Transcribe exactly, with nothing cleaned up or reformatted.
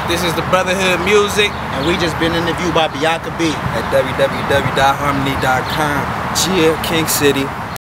This is the Brotherhood Music. And we just been interviewed by Bianca B at w w w dot harmony dot com. Chia, King City.